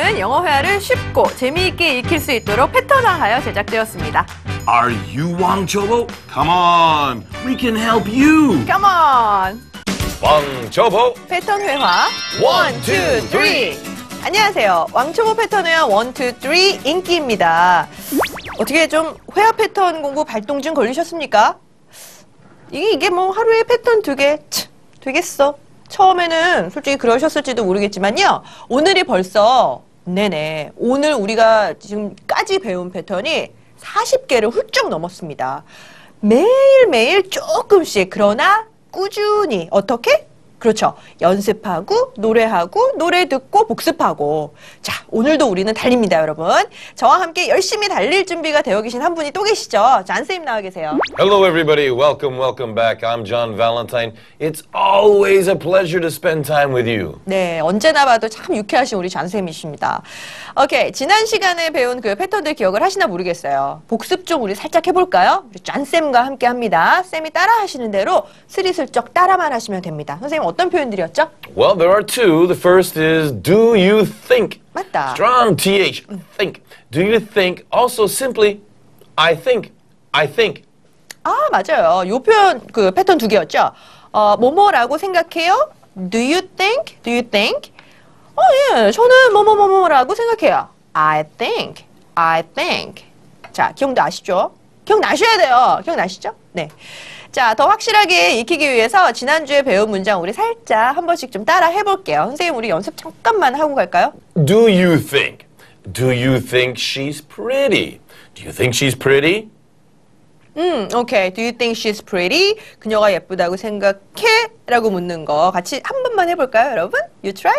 오늘은 영어 회화를 쉽고 재미있게 익힐 수 있도록 패턴화하여 제작되었습니다. Are you 왕초보? Come on, we can help you. Come on! 왕초보 패턴 회화 1, 2, 3 안녕하세요. 왕초보 패턴 회화 1, 2, 3 인기입니다. 어떻게 좀 회화 패턴 공부 발동증 걸리셨습니까? 이게 뭐 하루에 패턴 2개 되겠어. 처음에는 솔직히 그러셨을지도 모르겠지만요. 오늘이 벌써 오늘 우리가 지금까지 배운 패턴이 40개를 훌쩍 넘었습니다. 매일매일 조금씩 그러나 꾸준히 어떻게? 그렇죠. 연습하고 노래하고 노래 듣고 복습하고 자 오늘도 우리는 달립니다 여러분. 저와 함께 열심히 달릴 준비가 되어 계신 한 분이 또 계시죠. 잔쌤 나와 계세요. Hello everybody, welcome back. I'm John Valentine. It's always a pleasure to spend time with you. 네, 언제나 봐도 참 유쾌하신 우리 잔쌤이십니다. 오케이, 지난 시간에 배운 그 패턴들 기억을 하시나 모르겠어요. 복습 좀 우리 살짝 해볼까요? 우리 잔쌤과 함께 합니다. 쌤이 따라 하시는 대로 스리슬쩍 따라만 하시면 됩니다. 선생님 어떤 표현들이었죠? Well, there are two. The first is do you think? 맞다. Strong TH, think. Do you think? Also simply, I think. 아, 맞아요. 요 표현 그 패턴 2개였죠? 뭐뭐라고 생각해요? Do you think? 예, 저는 뭐뭐뭐뭐라고 생각해요. I think. 자, 기억나시죠? 기억나셔야 돼요. 기억나시죠? 네. 자, 더 확실하게 익히기 위해서 지난주에 배운 문장 우리 살짝 한 번씩 좀 따라 해볼게요. 선생님, 우리 연습 잠깐만 하고 갈까요? Do you think? Do you think she's pretty? Do you think she's pretty? 오케이. Do you think she's pretty? 그녀가 예쁘다고 생각해? 라고 묻는 거 같이 한 번만 해볼까요, 여러분? You try?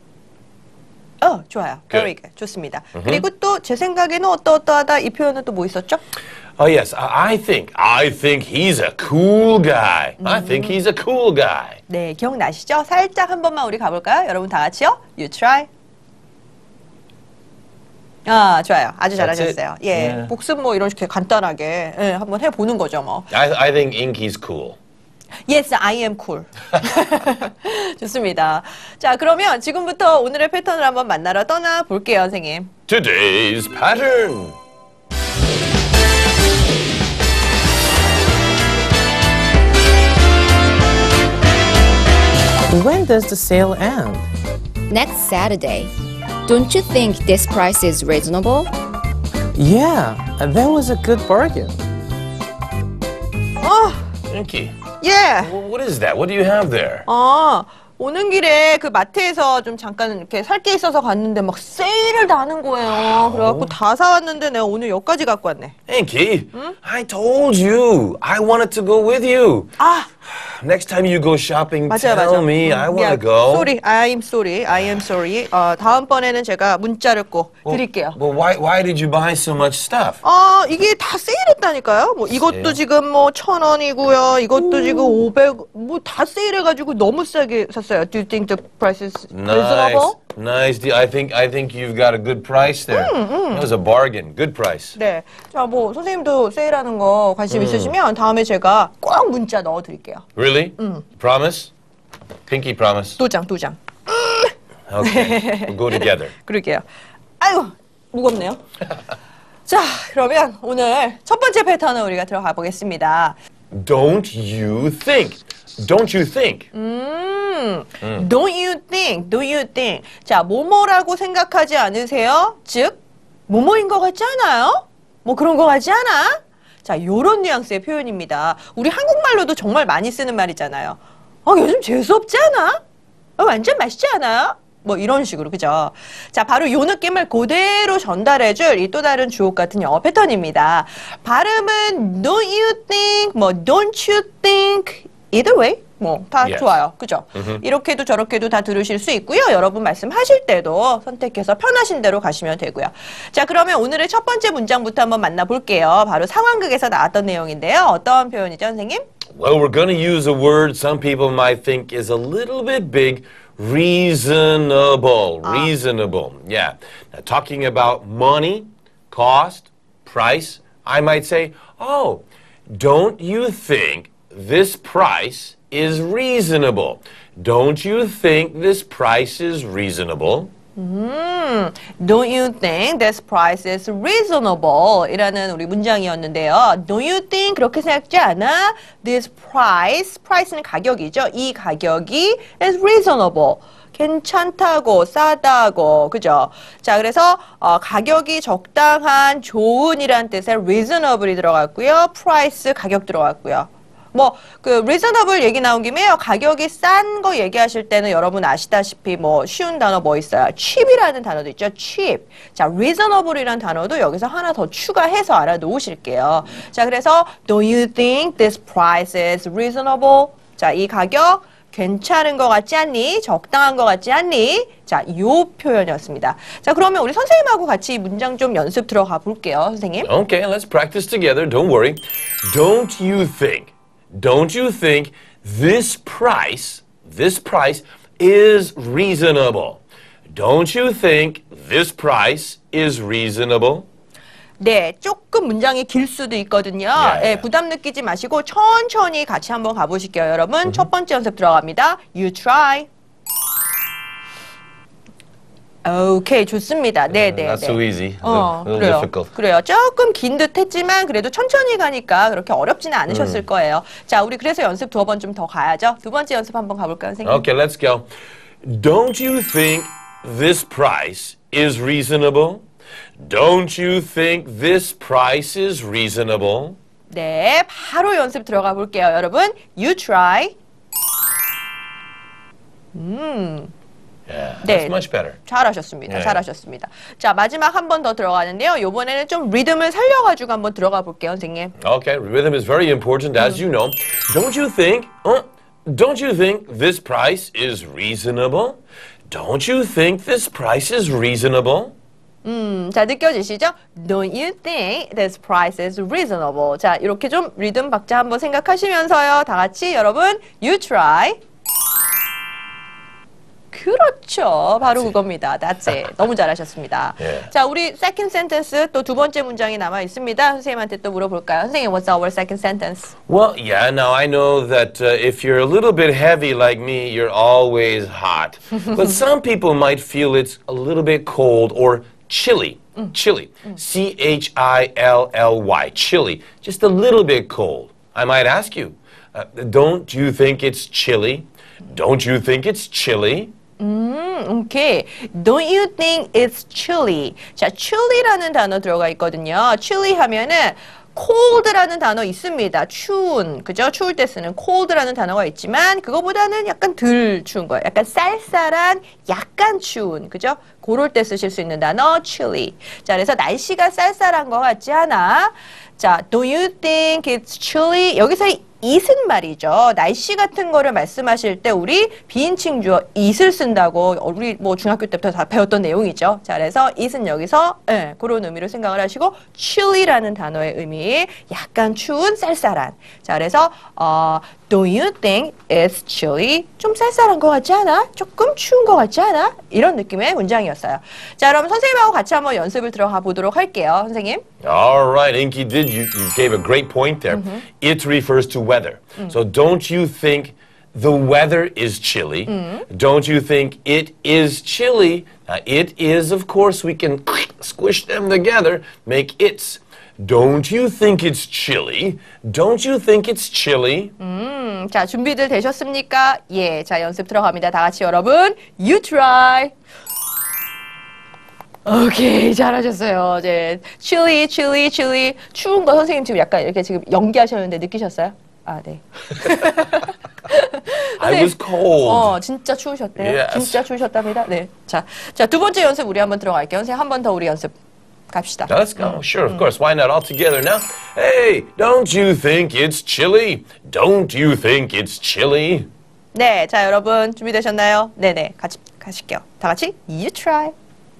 좋아요. Very good. 좋습니다. 그리고 또 제 생각에는 어떠하다 이 표현은 또 뭐 있었죠? Oh yes, I think he's a cool guy. I think he's a cool guy. 네, 기억나시죠? 살짝 한 번만 우리 가볼까요? 여러분 다 같이요? You try. 아, 좋아요. 아주 잘하셨어요. 예, Yeah. 복습 뭐 이런 식으로 간단하게 예, 한번 해보는 거죠, 뭐. I think Inky's cool. Yes, I am cool. 좋습니다. 자, 그러면 지금부터 오늘의 패턴을 한번 만나러 떠나 볼게요, 선생님. Today's pattern. When does the sale end? Next Saturday. Don't you think this price is reasonable? Yeah, that was a good bargain. Inky, 예. what is that? What do you have there? 오는 길에 그 마트에서 좀 잠깐 이렇게 살 게 있어서 갔는데 막 세일을 다 하는 거예요. 그래갖고 다 사왔는데 내가 오늘 여기까지 갖고 왔네. Inky, I told you I wanted to go with you. Next time you go shopping, 맞아요. tell me. I want to go. Sorry, I am sorry. 다음번에는 제가 문자를 꼭 드릴게요. Well, why did you buy so much stuff? 이게 다 세일했다니까요. 뭐 이것도 지금 뭐 1,000원이고요. 이것도 지금 500, 뭐 다 세일해가지고 너무 싸게 샀어요. Do you think the price is reasonable? Nice deal. I think you've got a good price there. It was a bargain. Good price. 네. 자, 뭐 선생님도 세일하는 거 관심 있으시면 다음에 제가 꼭 문자 넣어드릴게요. Really? Promise? Pinky promise. 도장. Okay. We'll go together. 그럴게요. 아유, 무겁네요. 자, 그러면 오늘 첫 번째 패턴을 우리가 들어가 보겠습니다. Don't you think? Don't you think? Don't you think? 자, 뭐뭐라고 생각하지 않으세요? 즉, 뭐뭐인 것 같지 않아요? 뭐 그런 것 같지 않아? 자, 요런 뉘앙스의 표현입니다. 우리 한국말로도 정말 많이 쓰는 말이잖아요. 요즘 재수없지 않아? 완전 맛있지 않아요? 뭐 이런 식으로, 그죠? 자, 바로 요 느낌을 그대로 전달해줄 이 또 다른 주옥 같은 영어 패턴입니다. 발음은 don't you think, 뭐 don't you think, either way, 뭐 다 Yes. 좋아요, 그죠? 이렇게도 저렇게도 다 들으실 수 있고요. 여러분 말씀하실 때도 선택해서 편하신 대로 가시면 되고요. 자, 그러면 오늘의 첫 번째 문장부터 한번 만나볼게요. 바로 상황극에서 나왔던 내용인데요. 어떤 표현이죠, 선생님? Well, we're going to use a word some people might think is a little bit big. Reasonable. Reasonable. Yeah. Now, talking about money, cost, price, I might say, oh, don't you think this price is reasonable? Don't you think this price is reasonable? Don't you think this price is reasonable? 이라는 우리 문장이었는데요. Don't you think 그렇게 생각지 않아? This price는 가격이죠. 이 가격이 is reasonable. 괜찮다고, 싸다고, 그죠? 자, 그래서 가격이 적당한, 좋은이란 뜻의 reasonable이 들어갔고요. price, 가격 들어갔고요. 뭐, reasonable 얘기 나온 김에요. 가격이 싼 거 얘기하실 때는 여러분 아시다시피 뭐, 쉬운 단어 뭐 있어요? cheap이라는 단어도 있죠. cheap. 자, reasonable이라는 단어도 여기서 하나 더 추가해서 알아놓으실게요. 자, 그래서, do you think this price is reasonable? 자, 이 가격, 괜찮은 것 같지 않니? 적당한 것 같지 않니? 자, 요 표현이었습니다. 자, 그러면 우리 선생님하고 같이 문장 좀 연습 들어가 볼게요, 선생님. Okay, let's practice together. Don't worry. Don't you think this price is reasonable? Don't you think this price is reasonable? 네, 조금 문장이 길 수도 있거든요. 네. 예, 부담 느끼지 마시고 천천히 같이 한번 가보실게요, 여러분. 첫 번째 연습 들어갑니다. You try. 오케이, 좋습니다. 네, 네, Not 네. so easy. A little 그래요. difficult. 그래요. 조금 긴 듯 했지만 그래도 천천히 가니까 그렇게 어렵지는 않으셨을 거예요. 자, 우리 그래서 연습 두어 번 좀 더 가야죠. 두 번째 연습 한번 가볼까요, 선생님? Okay, let's go. Don't you think this price is reasonable? Don't you think this price is reasonable? 네, 바로 연습 들어가 볼게요, 여러분. You try. Yeah, 네. that's much better. 잘하셨습니다. 네. 잘하셨습니다. 자, 마지막 한 번 더 들어가는데요. 이번에는 좀 리듬을 살려가지고 한번 들어가 볼게요, 선생님. Okay, rhythm is very important, as you know. Don't you think this price is reasonable? Don't you think this price is reasonable? 자, 느껴지시죠? Don't you think this price is reasonable? 자, 이렇게 좀 리듬 박자 한번 생각하시면서요. 다 같이 여러분, you try. 그렇죠. 바로 그겁니다. That's it. 너무 잘하셨습니다. 예. 자, 우리 second sentence 또 두 번째 문장이 남아 있습니다. 선생님한테 또 물어볼까요? 선생님, what's our second sentence? Well, yeah, now I know that if you're a little bit heavy like me, you're always hot. But some people might feel it's a little bit cold or chilly. Chilly. C-H-I-L-L-Y. Chilly. Just a little bit cold. I might ask you, don't you think it's chilly? Don't you think it's chilly? 오케이. Don't you think it's chilly? 자, chilly라는 단어 들어가 있거든요. chilly 하면은 cold라는 단어 있습니다. 추운, 그죠? 추울 때 쓰는 cold라는 단어가 있지만 그거보다는 약간 덜 추운 거예요. 약간 쌀쌀한, 약간 추운, 그죠? 그럴 때 쓰실 수 있는 단어 chilly. 자, 그래서 날씨가 쌀쌀한 거 같지 않아? 자, do you think it's chilly? 여기서 it은 말이죠. 날씨 같은 거를 말씀하실 때 우리 비인칭 주어 it을 쓴다고 우리 뭐 중학교 때부터 다 배웠던 내용이죠. 자, 그래서 it은 여기서 그런 의미로 생각을 하시고 chilly라는 단어의 의미 약간 추운 쌀쌀한. 자, 그래서 do you think it's chilly? 좀 쌀쌀한 거 같지 않아? 조금 추운 거 같지 않아? 이런 느낌의 문장이었어요. 자, 그럼 선생님하고 같이 한번 연습을 들어가 보도록 할게요. 선생님. All right, Inky, you gave a great point there. It refers to weather. So don't you think the weather is chilly? Don't you think it is chilly? Now, it is, of course, we can squish them together, make it's. Don't you think it's chilly? Don't you think it's chilly? 자, 준비들 되셨습니까? 예, 자, 연습 들어갑니다. 다 같이 여러분, you try. 오케이, 잘하셨어요. 이제 chilly, chilly, chilly. 추운 거 선생님 지금 약간 이렇게 지금 연기하셨는데 느끼셨어요? 아, 네. I was cold. 진짜 추우셨대요. Yes. 진짜 추우셨답니다. 네. 자, 두 번째 연습 우리 한번 들어갈게요. 선생님 한 번 더 우리 연습 갑시다. Now, let's go. Sure, of course. Why not? All together now. Hey, don't you think it's chilly? Don't you think it's chilly? 네, 자, 여러분 준비되셨나요? 네네, 같이 가실게요. 다 같이 you try.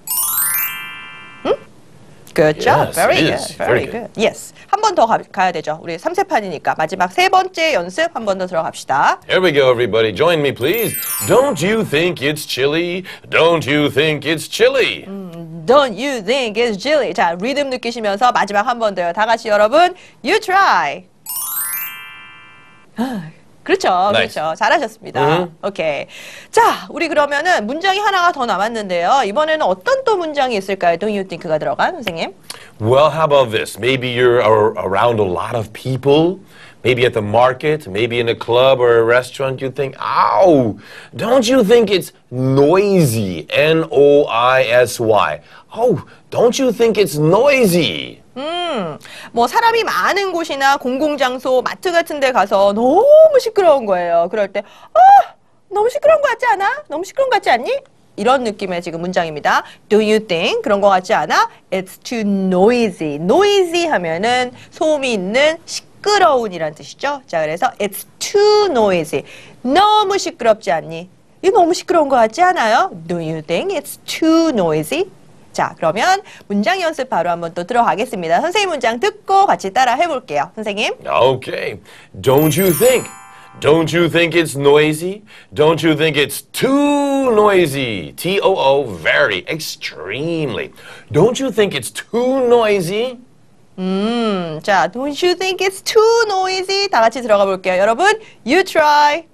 Good job. Yes, Very it good. is. Very Very good. Yes. 한 번 더 가야 되죠. 우리 3세판이니까 마지막 세 번째 연습 한 번 더 들어갑시다. Here we go, everybody. Join me, please. Don't you think it's chilly? Don't you think it's chilly? Don't you think it's chilly? 자, 리듬 느끼시면서 마지막 한 번 더요. 다 같이 여러분, you try. 그렇죠. Nice. 그렇죠. 잘하셨습니다. 오케이. 자, 우리 그러면은 문장이 하나가 더 남았는데요. 이번에는 어떤 또 문장이 있을까요? Don't you think가 들어간 선생님? Well, how about this? Maybe you're around a lot of people. Maybe at the market, maybe in a club or a restaurant, you think, ow, don't you think it's noisy? N-O-I-S-Y. Oh, don't you think it's noisy? 뭐 사람이 많은 곳이나 공공장소, 마트 같은 데 가서 너무 시끄러운 거예요. 그럴 때, 너무 시끄러운 거 같지 않아? 너무 시끄러운 거 같지 않니? 이런 느낌의 지금 문장입니다. Do you think? 그런 거 같지 않아? It's too noisy. noisy 하면은 소음이 있는 시끄러운이란 뜻이죠. 자, 그래서 it's too noisy. 너무 시끄럽지 않니? 이거 너무 시끄러운 거 같지 않아요? Do you think it's too noisy? 자, 그러면 문장 연습 바로 한번 또 들어가겠습니다. 선생님 문장 듣고 같이 따라 해볼게요. 선생님. Okay. Don't you think? Don't you think it's noisy? Don't you think it's too noisy? T-O-O, very, extremely. Don't you think it's too noisy? 자, don't you think it's too noisy? 다 같이 들어가 볼게요. 여러분, you try.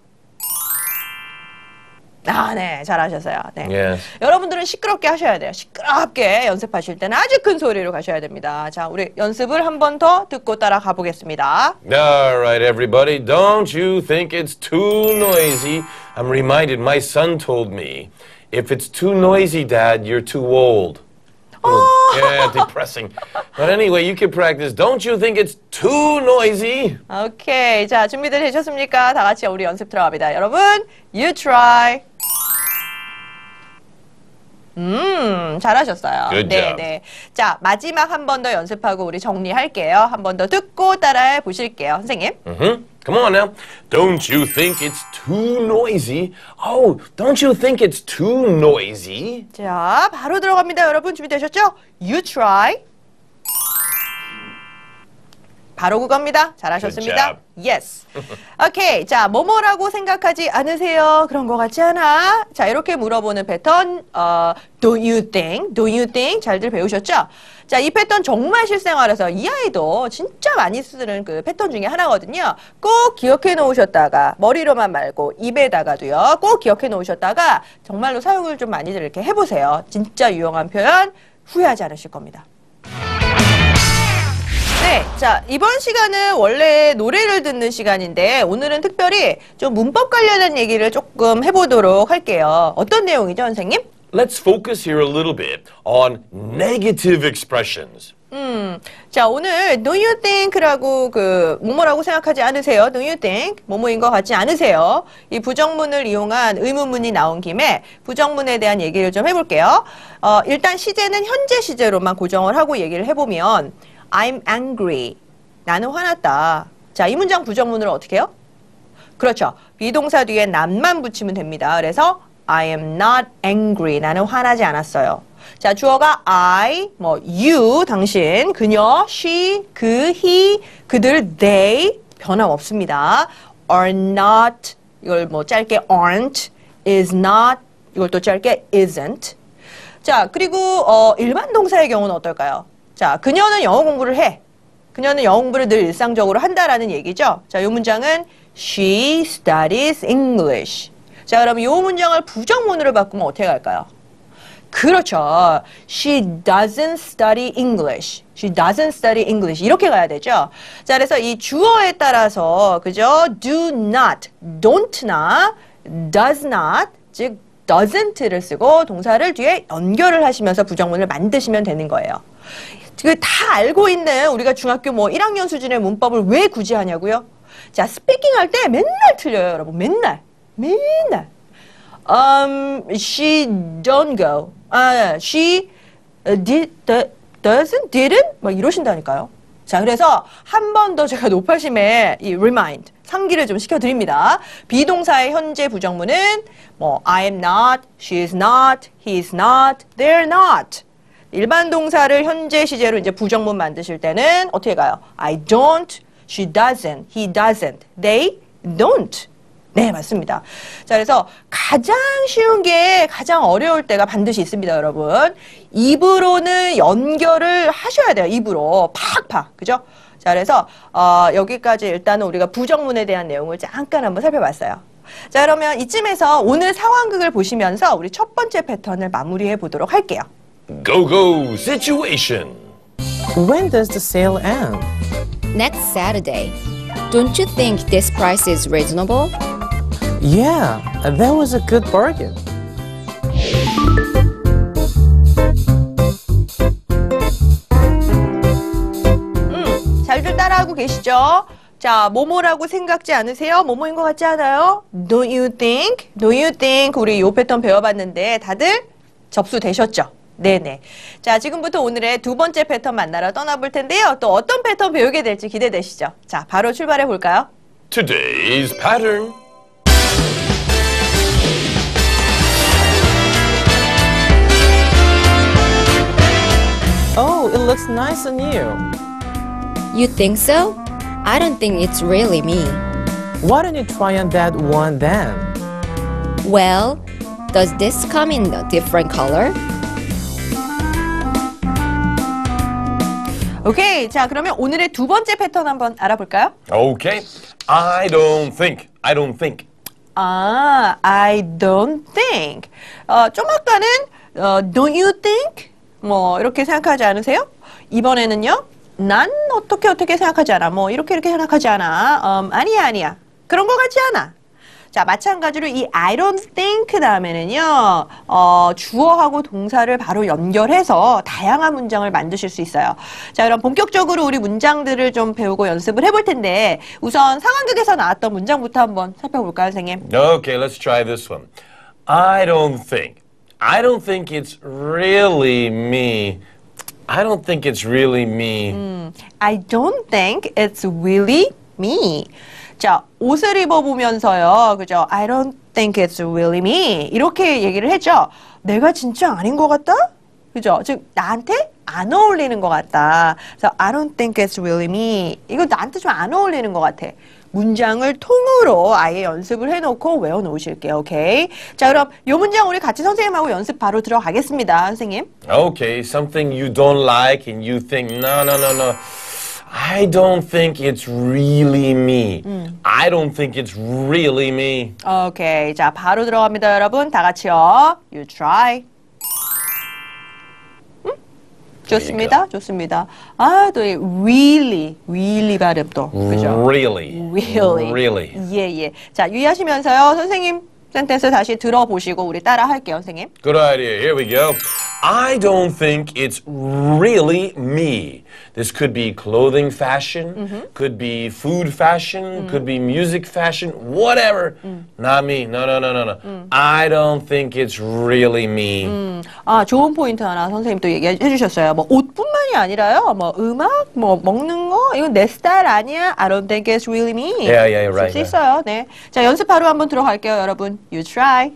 아, 네, 잘하셨어요. 네. Yes. 여러분들은 시끄럽게 하셔야 돼요. 시끄럽게 연습하실 때는 아주 큰 소리로 가셔야 됩니다. 자, 우리 연습을 한 번 더 듣고 따라가 보겠습니다. All right, everybody. Don't you think it's too noisy? I'm reminded my son told me, if it's too noisy, Dad, you're too old. Yeah, depressing. But anyway, you can practice. Don't you think it's too noisy? 오케이. 자, 준비들 되셨습니까? 다 같이 우리 연습 들어갑니다. 여러분, you try. 잘하셨어요. Good 네, job. 네. 자, 마지막 한 번 더 연습하고 우리 정리할게요. 한 번 더 듣고 따라해 보실게요. 선생님. Come on now. Don't you think it's too noisy? Oh, don't you think it's too noisy? 자, 바로 들어갑니다. 여러분 준비되셨죠? You try. 바로 그겁니다. 잘하셨습니다. Yes. 오케이. 자, 뭐뭐라고 생각하지 않으세요? 그런 거 같지 않아? 자, 이렇게 물어보는 패턴. Don't you think? Don't you think? 잘들 배우셨죠? 자, 이 패턴 정말 실생활에서 이 아이도 진짜 많이 쓰는 그 패턴 중에 하나거든요. 꼭 기억해 놓으셨다가 머리로만 말고 입에다가도요. 꼭 기억해 놓으셨다가 정말로 사용을 좀 많이들 이렇게 해보세요. 진짜 유용한 표현 후회하지 않으실 겁니다. 네, 자, 이번 시간은 원래 노래를 듣는 시간인데 오늘은 특별히 좀 문법 관련된 얘기를 조금 해보도록 할게요. 어떤 내용이죠, 선생님? Let's focus here a little bit on negative expressions. 자, 오늘 do you think라고 그 뭐뭐라고 생각하지 않으세요? do you think 뭐뭐인 것 같지 않으세요? 이 부정문을 이용한 의문문이 나온 김에 부정문에 대한 얘기를 좀 해볼게요. 일단 시제는 현재 시제로만 고정을 하고 얘기를 해보면 I'm angry. 나는 화났다. 자, 이 문장 부정문을 어떻게 해요? 그렇죠. 비동사 뒤에 not만 붙이면 됩니다. 그래서 I am not angry. 나는 화나지 않았어요. 자, 주어가 I, you, 당신, 그녀, she, 그, he, 그들, they, 변함없습니다. are not, 이걸 짧게 aren't, is not, 이걸 또 짧게 isn't. 자, 그리고 일반 동사의 경우는 어떨까요? 자, 그녀는 영어 공부를 해. 그녀는 영어 공부를 늘 일상적으로 한다라는 얘기죠. 자, 이 문장은 She studies English. 자, 그럼 이 문장을 부정문으로 바꾸면 어떻게 갈까요? 그렇죠. She doesn't study English. She doesn't study English. 이렇게 가야 되죠. 자, 그래서 이 주어에 따라서, 그죠? Do not, don't나 does not, 즉 doesn't를 쓰고 동사를 뒤에 연결을 하시면서 부정문을 만드시면 되는 거예요. 그 다 알고 있는 우리가 중학교 1학년 수준의 문법을 왜 굳이 하냐고요? 자, 스피킹 할 때 맨날 틀려요, 여러분. 맨날. She don't go. She didn't? 막 이러신다니까요. 자, 그래서 한 번 더 제가 높아심에 이 remind, 상기를 좀 시켜드립니다. 비동사의 현재 부정문은 I am not, she is not, he is not, they're not. 일반 동사를 현재 시제로 이제 부정문 만드실 때는 어떻게 가요? I don't, she doesn't, he doesn't, they don't. 네, 맞습니다. 자, 그래서 가장 쉬운 게 가장 어려울 때가 반드시 있습니다, 여러분. 입으로는 연결을 하셔야 돼요, 입으로. 팍팍. 그죠? 자, 그래서 여기까지 일단은 우리가 부정문에 대한 내용을 잠깐 한번 살펴봤어요. 자, 그러면 이쯤에서 오늘 상황극을 보시면서 우리 첫 번째 패턴을 마무리해 보도록 할게요. Go, go, situation. When does the sale end? Next Saturday. Don't you think this price is reasonable? Yeah, that was a good bargain. 잘들 따라하고 계시죠? 자, 뭐뭐라고 생각지 않으세요? 뭐뭐인 것 같지 않아요? Don't you think? Don't you think? 우리 요 패턴 배워봤는데 다들 접수되셨죠? 네네. 자, 지금부터 오늘의 두 번째 패턴 만나러 떠나볼 텐데요. 또 어떤 패턴 배우게 될지 기대되시죠? 자, 바로 출발해 볼까요? Today's pattern. Oh, it looks nice on you. You think so? I don't think it's really me. Why don't you try on that one then? Well, does this come in a different color? 오케이. 자, 그러면 오늘의 두 번째 패턴 한번 알아볼까요? Okay. I don't think. I don't think. 아, I don't think. 좀 아까는 don't you think? 뭐 이렇게 생각하지 않으세요? 이번에는요. 난 어떻게 생각하지 않아. 뭐 이렇게 생각하지 않아. 아니야. 그런 거 같지 않아. 자, 마찬가지로 이 I don't think 다음에는요. 주어하고 동사를 바로 연결해서 다양한 문장을 만드실 수 있어요. 자, 그럼 본격적으로 우리 문장들을 좀 배우고 연습을 해볼 텐데 우선 상황극에서 나왔던 문장부터 한번 살펴볼까요, 선생님? Okay, let's try this one. I don't think. I don't think it's really me. I don't think it's really me. I don't think it's really me. 자, 옷을 입어보면서요. 그죠? I don't think it's really me. 이렇게 얘기를 했죠. 내가 진짜 아닌 것 같다? 그죠? 즉, 나한테 안 어울리는 것 같다. 그래서 I don't think it's really me. 이거 나한테 좀 안 어울리는 것 같아. 문장을 통으로 아예 연습을 해놓고 외워놓으실게요. 오케이? 자, 그럼 이 문장 우리 같이 선생님하고 연습 바로 들어가겠습니다. 선생님. Okay, something you don't like and you think, no. I don't think it's really me. I don't think it's really me. 오케이. 자, 바로 들어갑니다, 여러분. 다 같이요. You try. 좋습니다. 좋습니다. 아, 또 이 really 발음도. 그죠? Really. really. 예. 자, 유의하시면서요. 선생님 센텐스 다시 들어보시고 우리 따라 할게요, 선생님. Good idea. Here we go. I don't think it's really me. This could be clothing fashion, could be food fashion, could be music fashion, whatever. Not me. No. I don't think it's really me. 아, 좋은 포인트 하나 선생님 또 얘기해 주셨어요. 뭐 옷뿐만이 아니라요. 뭐 음악, 뭐 먹는 거 이건 내 스타일 아니야. I don't think it's really me. Yeah, right. 쓸 수 있어요. 네. 자, 연습 바로 한번 들어갈게요, 여러분. You try.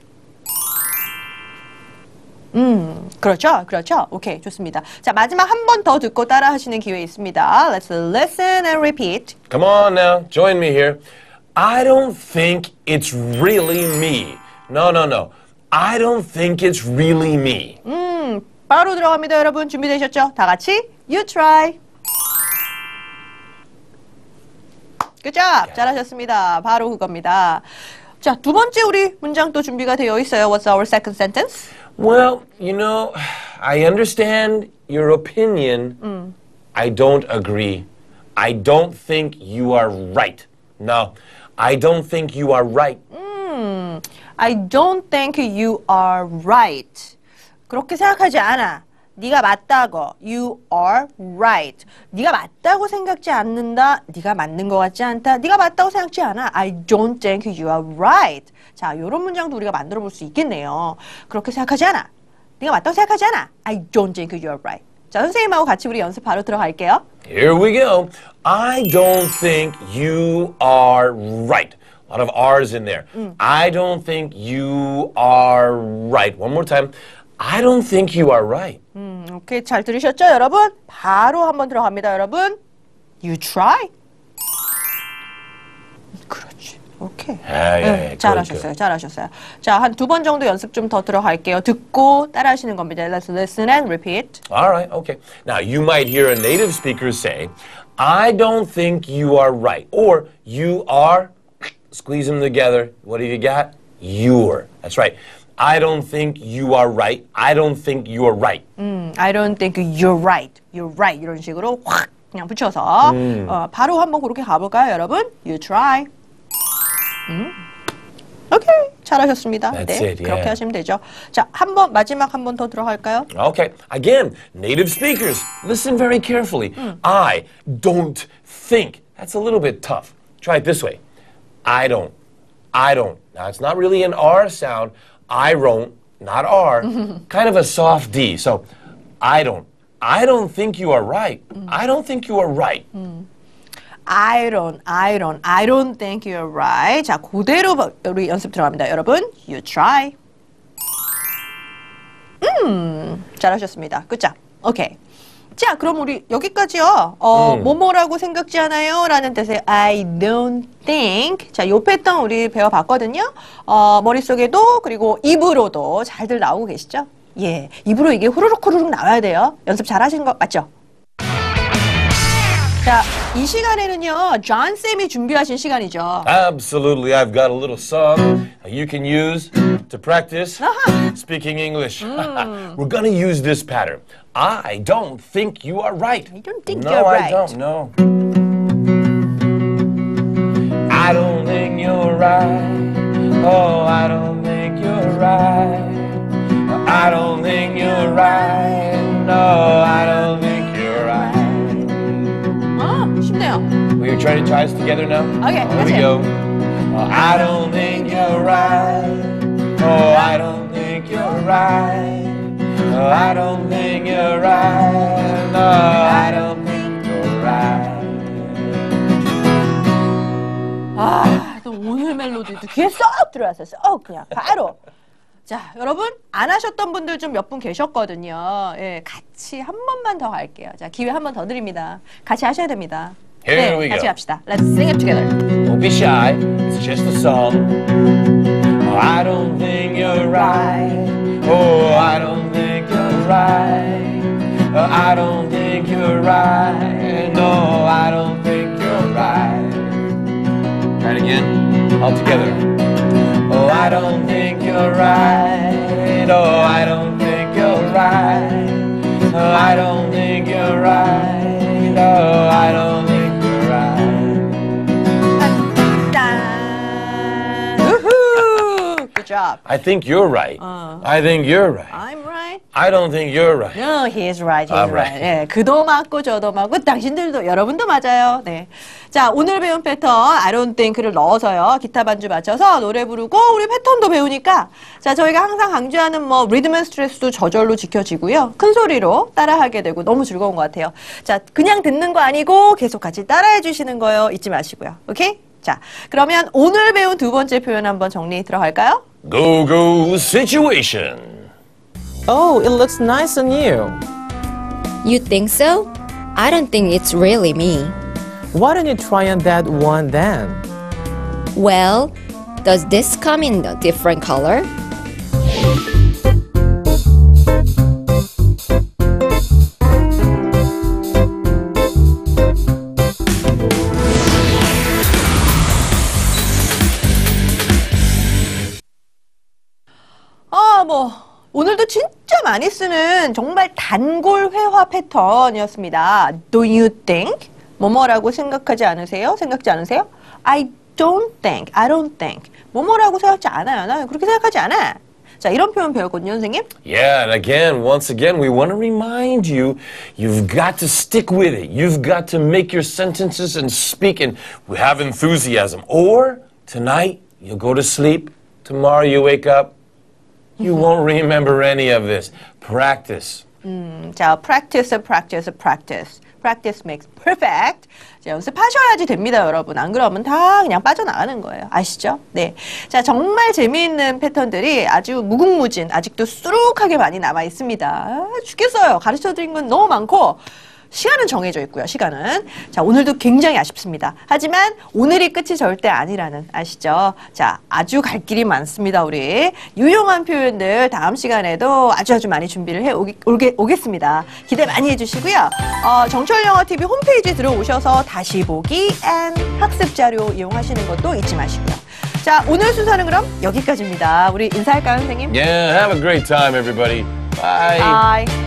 그렇죠. 오케이, 좋습니다. 자, 마지막 한 번 더 듣고 따라 하시는 기회 있습니다. Let's listen and repeat. Come on now, join me here. I don't think it's really me. No. I don't think it's really me. 바로 들어갑니다, 여러분. 준비되셨죠? 다 같이 You try. Good job. 잘하셨습니다. 바로 그겁니다. 자, 두 번째 우리 문장 또 준비가 되어 있어요. What's our second sentence? Well, you know, I understand your opinion. I don't agree. I don't think you are right. No, I don't think you are right. I don't think you are right. 그렇게 생각하지 않아. 네가 맞다고. You are right. 네가 맞다고 생각지 않는다. 네가 맞는 것 같지 않다. 네가 맞다고 생각지 않아. I don't think you are right. 자, 이런 문장도 우리가 만들어 볼 수 있겠네요. 그렇게 생각하지 않아. 네가 맞다고 생각하지 않아. I don't think you are right. 자, 선생님하고 같이 우리 연습 바로 들어갈게요. Here we go. I don't think you are right. A lot of R's in there. I don't think you are right. One more time. I don't think you are right. 오케이, 잘 들으셨죠, 여러분? 바로 한번 들어갑니다, 여러분. You try. 그렇지. 오케이. Yeah, 잘하셨어요. 자, 한 두 번 정도 연습 좀 더 들어갈게요. 듣고 따라하시는 겁니다. Let's listen and repeat. All right, okay. Now, you might hear a native speaker say, I don't think you are right. Or you are, squeeze them together. What have you got? You're. That's right. I don't think you are right. I don't think you're right. I don't think you're right. You're right. 이런 식으로 확 그냥 붙여서 바로 한번 그렇게 가볼까요, 여러분? You try. 오케이, 잘하셨습니다. That's 네, it, yeah. 그렇게 하시면 되죠. 자, 마지막 한 번 더 들어갈까요? Okay. Again, native speakers, listen very carefully. I don't think. That's a little bit tough. Try it this way. I don't. Now, it's not really an R sound. I don't, not R. Kind of a soft D. So, I don't think you are right. I don't think you are right. I don't think you're right. 자, 그대로 우리 연습 들어갑니다. 여러분, you try. 잘하셨습니다. 굿잡. 오케이. 자, 그럼 우리 여기까지요. 뭐뭐라고 생각지 않아요? 라는 뜻의 I don't think. 자, 요 패턴 우리 배워봤거든요. 머릿속에도 그리고 입으로도 잘들 나오고 계시죠? 예, 입으로 이게 후루룩 나와야 돼요. 연습 잘하신 것 맞죠? 자, 이 시간에는요, 존 쌤이 준비하신 시간이죠. Absolutely. I've got a little song you can use to practice speaking English. We're going to use this pattern. I don't think you are right. I don't think no, you're right. No, I don't. No. I don't think you're right. Oh, I don't think you're right. I don't think you're right. No, I don't think you're right. 쉽네요. Will you try to try this together now? Okay, Here we that's it. go. I don't think you're right. Oh, I don't think you're right. Oh, I don't think you're right. No, I don't think you're right. 아, 또 오늘 멜로디도 귀에 쏙 들어왔어요. 쏙 그냥 바로. 자, 여러분 안 하셨던 분들 좀 몇 분 계셨거든요. 예, 같이 한 번만 더 할게요. 자, 기회 한 번 더 드립니다. 같이 하셔야 됩니다. Here we 같이 go. 합시다. Let's sing it together. Don't be shy. It's just a song. Oh, I don't think you're right. Oh, I don't think you're right. Oh, I don't think you're right. No, I don't think you're right. Try it again. All together. Oh, I don't think you're right. Oh, I don't think you're right. Oh, I don't think you're right. Oh, I don't think you're right. 짠. 우후. Good job. I think you're right. I think you're right. I'm right. I don't think you're right. No, he's right. He's I'm right. right. 예, 그도 맞고 저도 맞고 당신들도 여러분도 맞아요. 네. 자, 오늘 배운 패턴 I don't think를 넣어서요. 기타 반주 맞춰서 노래 부르고 우리 패턴도 배우니까 자, 저희가 항상 강조하는 뭐 리듬 앤 스트레스도 저절로 지켜지고요. 큰 소리로 따라하게 되고 너무 즐거운 것 같아요. 자, 그냥 듣는 거 아니고 계속 같이 따라해 주시는 거요. 잊지 마시고요. 오케이? 자, 그러면 오늘 배운 두 번째 표현 한번 정리 들어갈까요? Go, go, situation. Oh, it looks nice on you. You think so? I don't think it's really me. Why don't you try on that one then? Well, does this come in a different color? 오늘도 진짜 많이 쓰는 정말 단골 회화 패턴이었습니다. Do you think? 뭐뭐라고 생각하지 않으세요? 생각지 않으세요? I don't think. I don't think. 뭐뭐라고 생각지 않아요. 나는 그렇게 생각하지 않아. 자, 이런 표현 배웠거든요, 선생님. Yeah, and again, once again, we want to remind you, you've got to stick with it. You've got to make your sentences and speak and have enthusiasm. Or tonight, you'll go to sleep. Tomorrow you wake up. You won't remember any of this. Practice. 자, practice. Practice makes perfect. 자, 연습하셔야지 됩니다, 여러분. 안 그러면 다 그냥 빠져나가는 거예요. 아시죠? 네. 자, 정말 재미있는 패턴들이 아주 무궁무진, 아직도 수룩하게 많이 남아 있습니다. 아, 죽겠어요. 가르쳐 드린 건 너무 많고. 시간은 정해져 있고요. 시간은. 자, 오늘도 굉장히 아쉽습니다. 하지만 오늘이 끝이 절대 아니라는 아시죠? 자, 아주 갈 길이 많습니다. 우리 유용한 표현들 다음 시간에도 아주 많이 준비를 해 오겠습니다. 기대 많이 해주시고요. 정철 영어 TV 홈페이지 들어오셔서 다시 보기 and 학습 자료 이용하시는 것도 잊지 마시고요. 자, 오늘 순서는 그럼 여기까지입니다. 우리 인사할까요, 선생님? Yeah, have a great time, everybody. Bye. Bye.